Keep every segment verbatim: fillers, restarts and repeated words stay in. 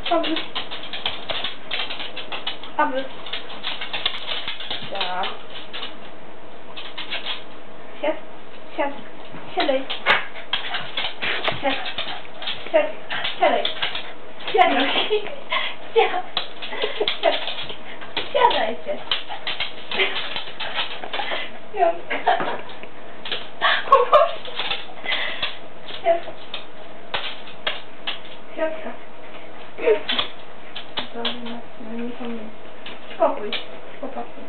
Aby. Aby. Tak. Siad. Siad. Siadaj. Siad. Siad. Siadaj. Siadaj. Siad. Siad. Siadajcie. Piątka. O Boże. Siad. Siadka. Piątka. Dobra, no nie pomyśl. Spokój. Spokój.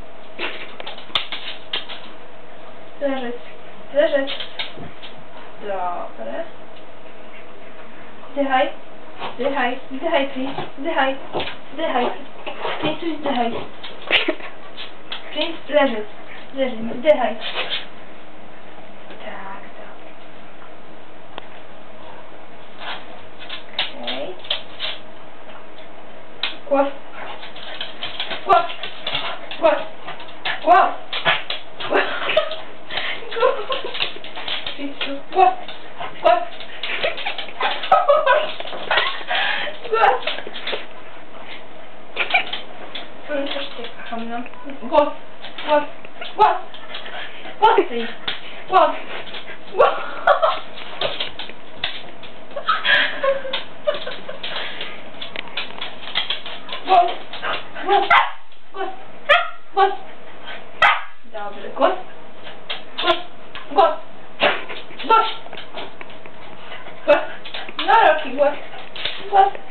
Leżeć. Leżeć. Dobre. Zdychaj. Zdychaj. Zdychaj, Prince. Zdychaj. Zdychaj. Prince, zdychaj. Prince, leżeć. Leżeć. Zdychaj. Tak, tak. Okej. Okay. Głos. Głos. Głos. Głos. Głos. Głos. Głos. Głos. Powiem też cię kocham, no. Głos. Głos. Głos. Głos ty. Głos. Głos. Głos. Głos. Głos. Głos. Dobry. Głos. Głos. Głos. Głos. Głos. No Rocky, głos. Głos.